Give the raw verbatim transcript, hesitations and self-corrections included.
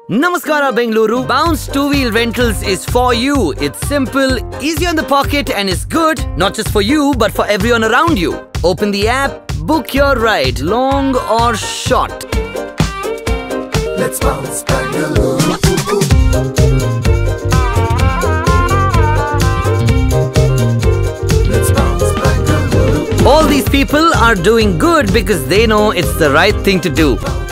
Namaskara Bengaluru. Bounce two-wheel rentals is for you. It's simple, easy on the pocket and is good not just for you but for everyone around you. Open the app, book your ride, long or short. Let's bounce Bengaluru. Let's bounce Bengaluru. All these people are doing good because they know it's the right thing to do.